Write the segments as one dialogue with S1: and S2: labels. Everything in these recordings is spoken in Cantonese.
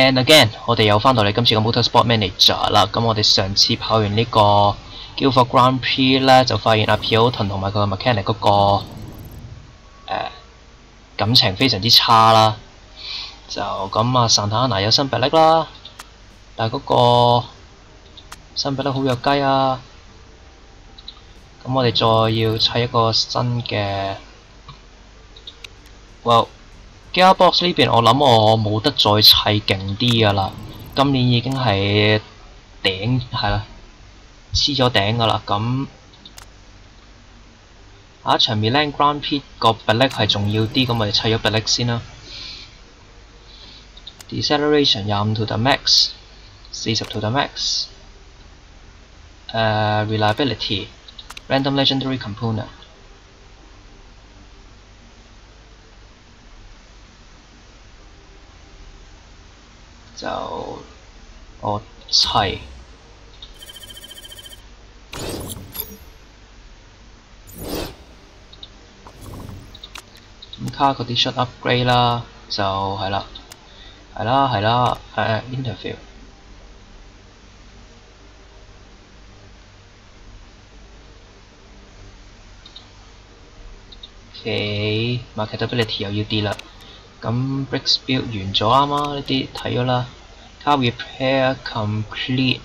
S1: And again， 我哋又翻到嚟今次嘅 Motorsport Manager 啦。咁我哋上次跑完呢個 Guilford Grand Prix 咧，就發現阿 Pilton 同埋佢嘅 mechanic 嗰個感情非常之差啦。就咁啊，Santana 有新迫力啦，但係嗰個新迫力好弱雞啊。咁我哋再要砌一個新嘅 Gearbox 呢邊，我諗我冇得再砌勁啲噶啦。今年已經係頂係啦，黐咗頂噶啦。咁下一場 Milan Grand Prix 個迫力係重要啲，咁我哋砌咗迫力先啦。Deceleration 25 to the max， 40 to the max。Reliability Random Legendary Component。就我砌咁卡嗰啲 shot upgrade 啦，就係啦interview。OK marketability 又要啲啦。咁 bricks build 完咗啱啊，呢啲睇咗啦。Car repair complete。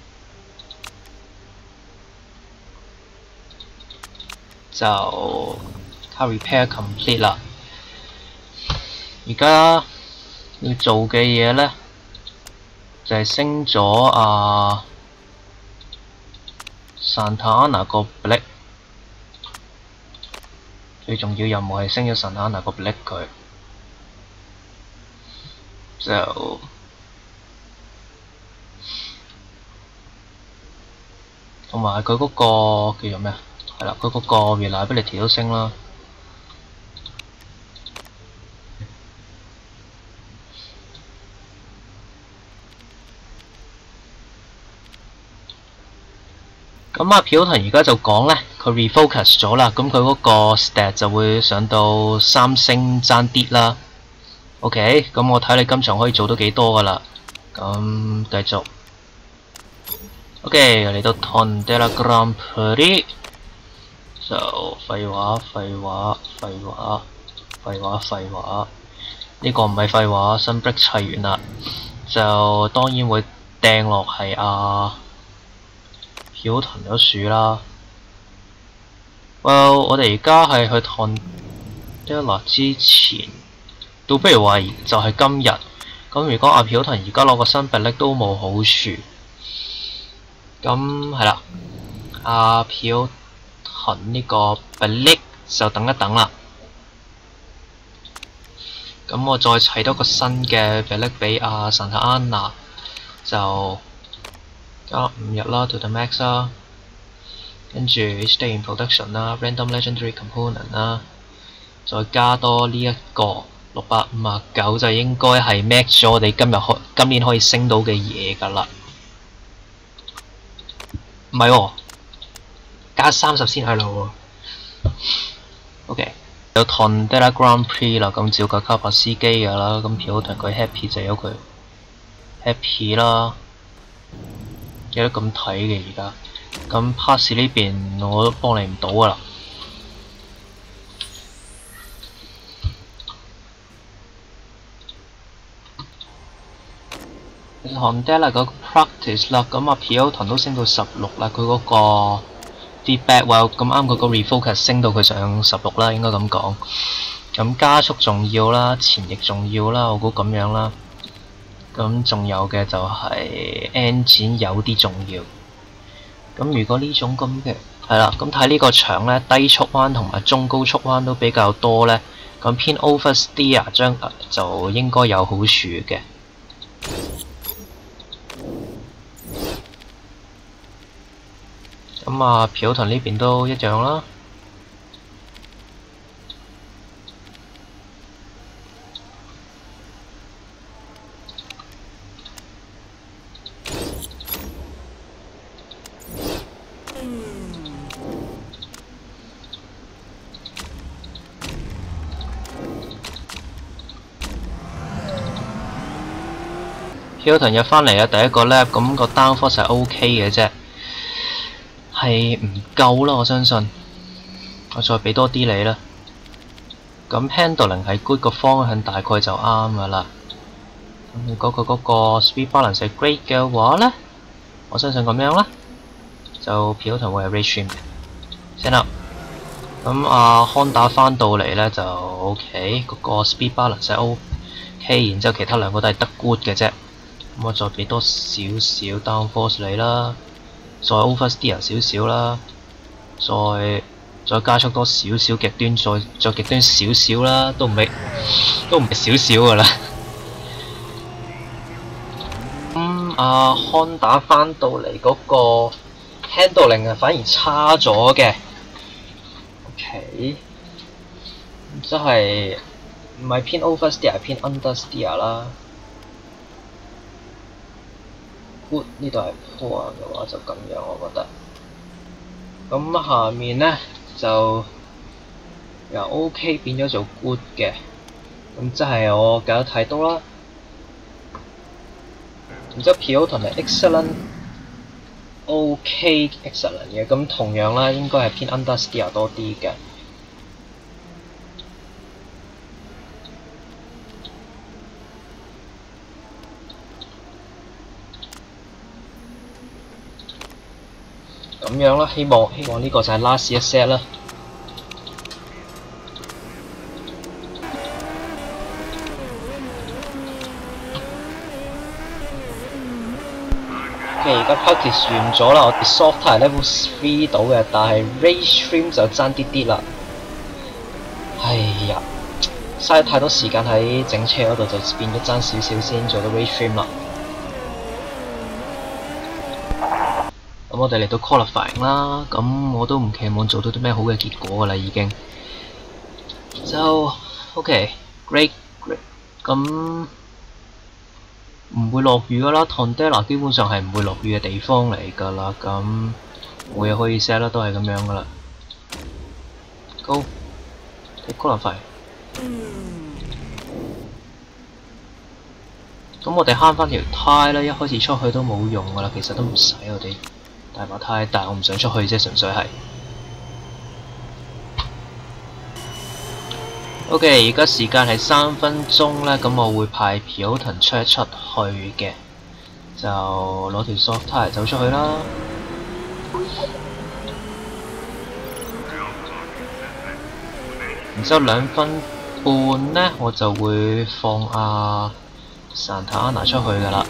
S1: 就 car repair complete 啦。而家要做嘅嘢呢，就係升咗Santana 個 blick。最重要任務係升咗Santana個 blick 佢。就同埋佢嗰個叫做咩啊？係啦，佢嗰個 reliability 都升啦。咁阿Pilton而家就講呢，佢 refocus 咗啦，咁佢嗰個 stat 就會上到3星爭啲啦。OK， 咁我睇你今場可以做到幾多噶啦。咁繼續。OK， 嚟到 Tondela Grand Prix， 就廢話，呢個唔係廢話，新 brick 砌完啦，就當然會掟落係Pilton 咗樹啦。我哋而家係去 Tondela 之前，倒不如話就係今日。咁如果阿Pilton而家攞個新迫力都冇好處。咁係啦，阿Pilton呢個迫力就等一等啦。咁我再砌多個新嘅迫力俾阿Santana，就加5日啦 to the max 啦，跟住 stay in production 啦 ，random legendary component 啦，再加多呢一個659就應該係 max 咗我哋今年可以升到嘅嘢㗎啦。唔係喎，加30先係咯喎。OK， 有 Tondela Grand Prix 啦，咁照舊卡帕司機㗎啦，咁Pilton佢 happy 就由佢 happy 啦。有得咁睇嘅而家，咁 pass 呢邊我都幫你唔到㗎啦。Tondela 嗰個 practice 啦，咁阿Pilton都升到16啦，佢嗰個 feedback 咁啱嗰個 refocus 升到佢上16啦，應該咁講。咁加速重要啦，前翼重要啦，我估咁樣啦。咁仲有嘅就係 engine 有啲重要。咁如果呢種咁嘅係啦，咁睇呢個場呢，低速彎同埋中高速彎都比較多呢，咁偏 oversteer 就應該有好處嘅。咁Pilton呢邊都一樣啦。 Hilton 入翻嚟啊，第一個 lap， 咁個 downforce 係 OK 嘅啫，係唔夠啦，我相信。我再俾多啲你啦。咁 handling 係 good 個方向大概就啱噶啦。咁你嗰個 speed balance 係 great 嘅話咧，我相信咁樣啦，就 Hilton 會係 race stream 嘅。Set up。咁Honda 翻到嚟咧就 OK， 嗰個 speed balance 係 OK， 然之後其他兩個都係得 good 嘅啫。咁我再俾多少少 downforce 你啦，再 oversteer 少少啦，再加速多少少極端，再極端少少啦，都唔係少少噶啦。Honda 翻到嚟嗰個 handling 啊，反而差咗嘅。OK， 即係唔係偏 oversteer， 係偏 understeer 啦。good 呢度係 poor 嘅話就咁樣，我覺得。咁下面咧就由 OK 變咗做 good 嘅，咁即係我搞得太多啦。然之後 Hilton 係 excellent、OK、excellent 嘅，咁同樣啦，應該係偏 understeer 多啲嘅。咁樣啦，希望呢個就係 last 一 set 啦。OK， 而家 practice 完咗啦，我哋 soft tire level 3到嘅，但係 race trim 就爭啲啲啦。哎呀，嘥太多時間喺整車嗰度，就變咗爭少少先做到 race trim 啦。咁我哋嚟到 qualifying 啦，咁我都唔期望做到啲咩好嘅結果㗎啦，已經。就 OK，great， 咁唔會落雨㗎啦 ，Tondela 基本上係唔會落雨嘅地方嚟㗎啦，咁冇嘢可以 set 啦，都係咁樣㗎啦。Go， qualify。咁我哋慳翻條胎啦，一開始出去都冇用㗎啦，其實都唔使我哋。大把胎，但係我唔想出去啫，純粹係。OK， 而家時間係3分鐘咧，咁我會派 Hilton 出一出去嘅，就攞條 soft tire 走出去啦。然之後2分半咧，我就會放Santa Ana 出去㗎啦。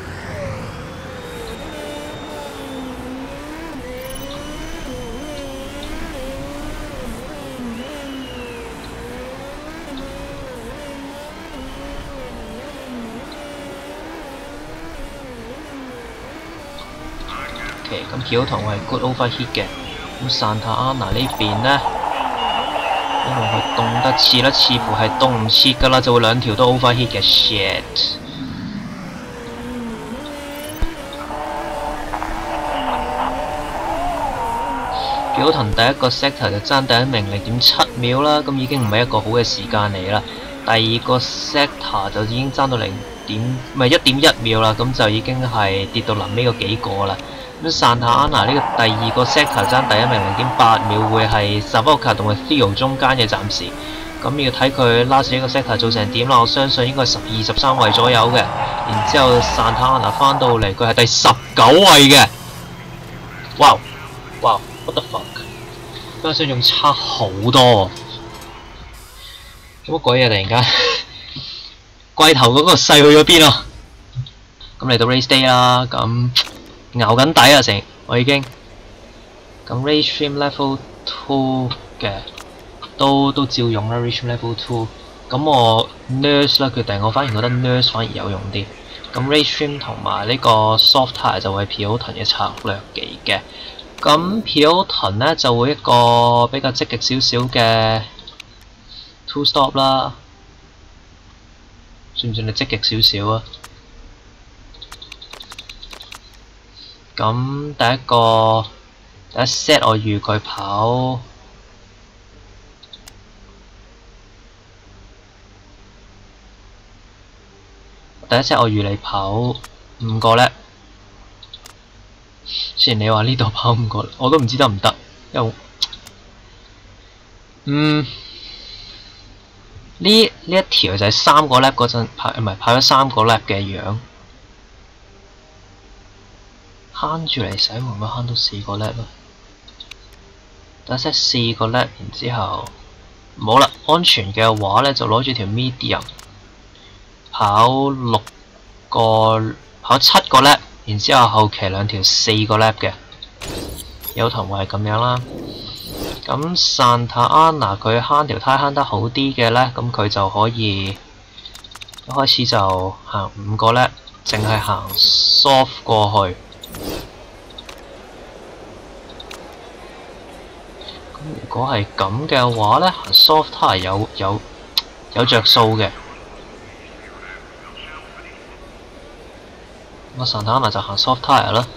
S1: 咁 Hilton 係 good overheat 嘅，咁 Santa Ana 呢邊呢，因為佢凍得切啦，似乎係凍唔切㗎啦，就會2條都 overheat 嘅 shit。Hilton 第一個 sector 就爭第一名0.7秒啦，咁已經唔係一個好嘅時間嚟啦。第二個 sector 就已經爭到1.1秒啦，咁就已經係跌到臨尾嗰幾個啦。咁 Santa Ana 呢個第二個 sector 爭第一名0.8秒，會係 Savoca 同埋 Theo 中間嘅暫時。咁要睇佢 last 呢個 sector 做成點啦，我相信應該係12、13位左右嘅。然之後 Santa Ana 翻到嚟，佢係第19位嘅。哇！ what the fuck！ 比我想仲差好多。做乜鬼嘢突然間？龜頭嗰個勢去咗邊啊？咁嚟到 race day 啦，咁咬緊底啊成，我已經。咁 race trim level 2嘅都照用啦 ，race trim level 2。咁我 nurse 啦，決定我反而覺得 nurse 反而有用啲。咁 race trim 同埋呢個 soft tire 就會係 Hilton 嘅策略嚟嘅。咁 Hilton 咧就會一個比較積極少少嘅 two stop 啦，算唔算係積極少少啊？咁第一 set 我預佢跑第一 set 我預你跑5個咧。雖然你話呢度跑5個，我都唔知得唔得，因為呢一條就係3個 lap 嗰陣跑，唔係跑咗3個 lap 嘅樣，慳住嚟使會唔會慳到4個 lap 啊？第一 set 4個 lap， 然之後冇啦，安全嘅話咧就攞住條 medium 跑7個 lap， 然之後後期2條4個 lap 嘅，有同會係咁樣啦。咁 Santa Ana 佢慳條胎慳得好啲嘅咧，咁佢就可以一開始就行5個 lap， 淨係行 soft 過去。咁如果係咁嘅話咧，行 soft tire 有着數嘅。咁 Santa Ana 就行 soft tire 啦。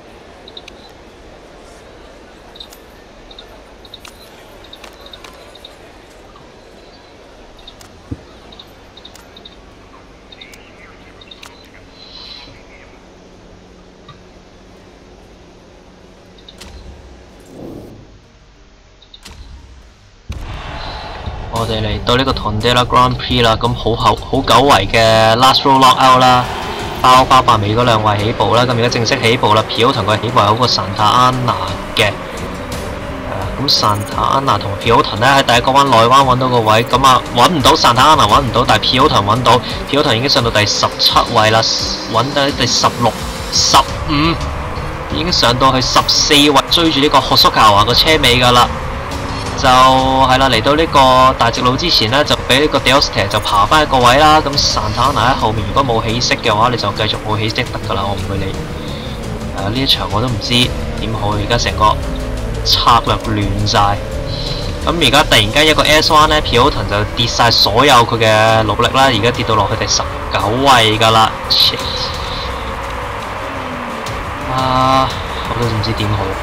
S1: 我哋嚟到呢個 Tondela Grand Prix 啦，咁好久違嘅 Last Row Lockout 啦，包白尾嗰2位起步啦，咁而家正式起步啦。Pioton 佢起步係好過 Santa Ana 嘅，咁 Santa Ana 同 Pioton 咧喺第一個彎內彎揾到個位，咁啊揾唔到 Santa Ana 揾唔到，但係 Pioton 揾到 ，Pioton 已經上到第17位啦，揾到第16、15，已經上到去14位，追住呢個 Hosokawa 個車尾㗎啦。就係啦，嚟到呢個大直路之前呢，就俾呢個 Deoste 就爬翻一個位啦。咁 Santa Ana 喺後面，如果冇起色嘅話，你就繼續冇起色得㗎啦，我唔會理。呢一場我都唔知點好，而家成個策略亂晒。咁而家突然間一個 S1 呢 Pioton 就跌晒所有佢嘅努力啦，而家跌到落去第19位㗎啦。我都唔知點好。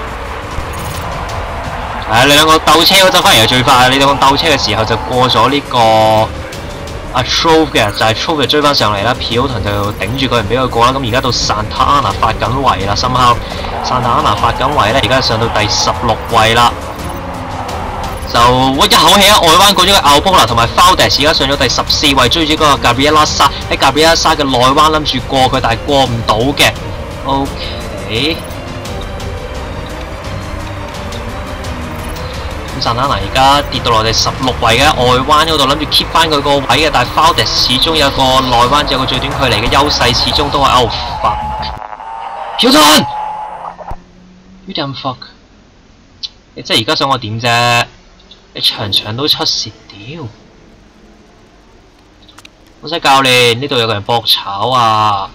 S1: 你兩個鬥車嗰陣反而係最快，你兩個鬥車嘅時候就過咗呢個阿 Trove 嘅，就係 Trove 就追翻上嚟啦 ，Pioton 就頂住佢唔俾佢過啦。咁而家到 Santa Ana 發緊圍啦，深刻 Santa Ana 發緊圍咧，而家上到第16位啦，就一口氣外彎過咗個 Albola 同埋 Valdez， 而家上咗第14位，追住嗰個 Gabriela Sa 喺 Gabriela Sa 嘅內彎諗住過佢，但係過唔到嘅。OK。Santa Ana 而家跌到落第16位嘅外彎嗰度，諗住 keep 翻佢個位嘅，但係 Valdez 始終有個內彎，有個最短距離嘅優勢，始終都係 out fuck。Pioton， you damn fuck！ 你即係而家想我點啫？你場場都出事屌！我使教練，呢度有個人搏炒啊！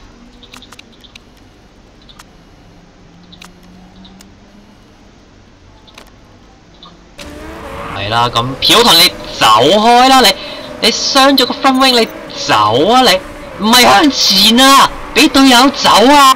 S1: 係啦，咁 Pioton 你走開啦！你傷咗個 front wing， 你走啊！你唔係向前啊，俾隊友走啊！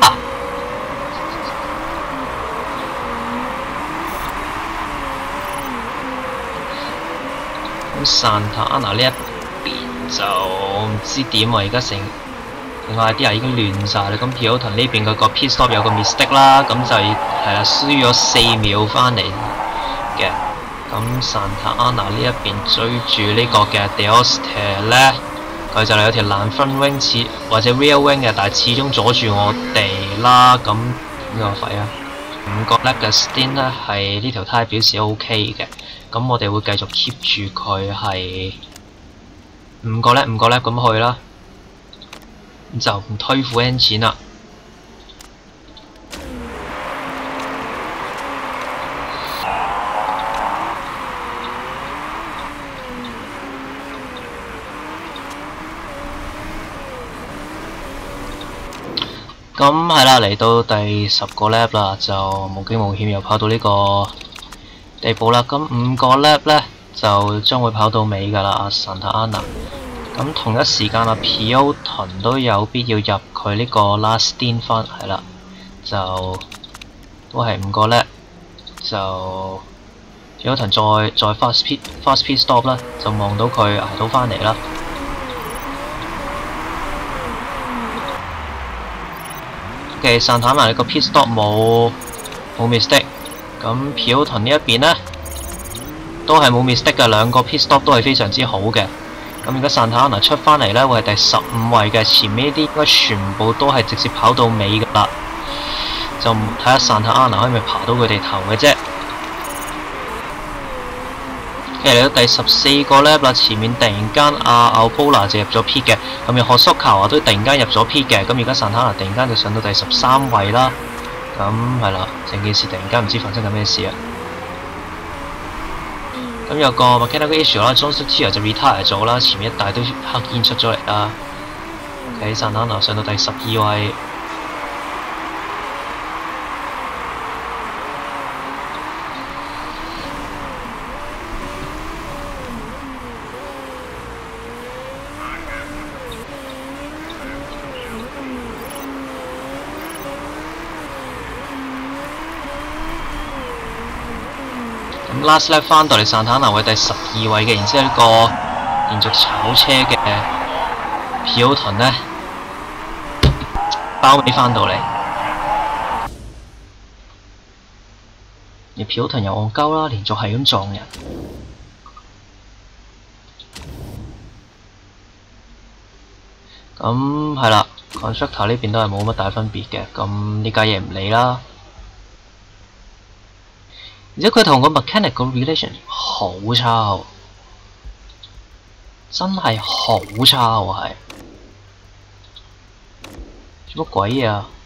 S1: 咁 Santa Ana 呢一邊就唔知點啊！而家成另外啲人已經亂晒啦。咁 Pioton 呢邊佢個 pit stop 有個 mistake 啦，咁就係啦，輸咗4秒翻嚟嘅。咁 Santa Ana 呢一邊追住呢個嘅 Deoste 咧，佢就有條爛 front wing 或者 rear wing 嘅，但係始終阻住我哋啦。咁呢個廢啊！5個 lap 嘅 stint 咧係呢條胎表示 OK 嘅，咁我哋會繼續 keep 住佢係5個 lap 咁去啦，就唔推副 engine 啦。咁係啦，嚟到第10個 lap 啦，就無驚無險又跑到呢個地步啦。咁5個 lap 咧就將會跑到尾㗎啦。Santa Ana 咁同一時間Pioton 都有必要入佢呢個 last stint 翻，係啦，就都係5個 lap， 就 Pioton 再 fast pit stop 啦，就望到佢捱到翻嚟啦。 嘅散坦拿你個 pit stop 冇 mistake， 咁 Pilton 呢一邊呢，都係冇 mistake 嘅，兩個 pit stop 都係非常之好嘅。咁而家散坦拿出翻嚟呢，會係第15位嘅，前面呢啲應該全部都係直接跑到尾㗎啦。就睇下散坦拿可以咪爬到佢哋頭嘅啫。嚟到第14個 lap 啦，前面突然間阿 Alpola 就入咗 pit 嘅，咁而學叔球啊都突然間入咗 pit 嘅，咁而家散坦拿突然間就上到第13位啦，咁係啦，成件事突然間唔知發生緊咩事啊！咁有個 mechanical issue 啦 ，John Stier 就 retire 咗啦，前面一大堆黑煙出咗嚟啦。OK， 散坦拿上到第12位。Last lap 翻到嚟散坦拿位第12位嘅，然之後呢個連續炒車嘅 Pilton 呢，包尾翻到嚟，而 Pilton 又戇鳩啦，連續係咁撞人。咁係啦 ，Constructor 呢邊都係冇乜大分別嘅，咁呢家嘢唔理啦。而且佢同個 mechanical relation 好差喎，真係好差喎係。做乜鬼嘢啊？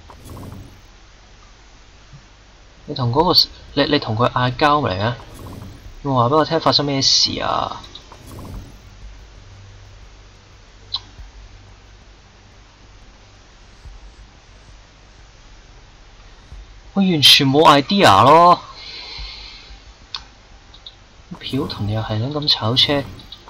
S1: 你同嗰個你同佢嗌交嚟啊？你話俾我聽發生咩事啊？我完全冇 idea 咯。Pilton又係撚咁炒車，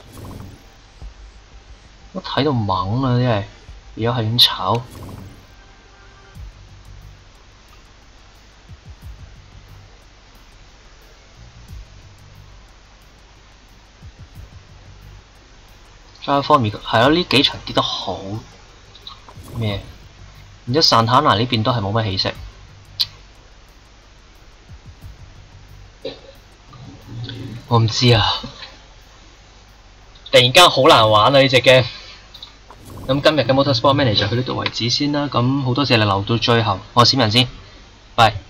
S1: 我睇到懵啊！真係，而家係咁炒。drive form 係咯，呢幾場跌得好咩？然之後散坦拿呢邊都係冇乜起色。我唔知啊，突然間好難玩啊呢隻 game。咁今日嘅 Motorsport Manager 去呢度為止先啦。咁好多謝你留到最後，我係閃人先，拜。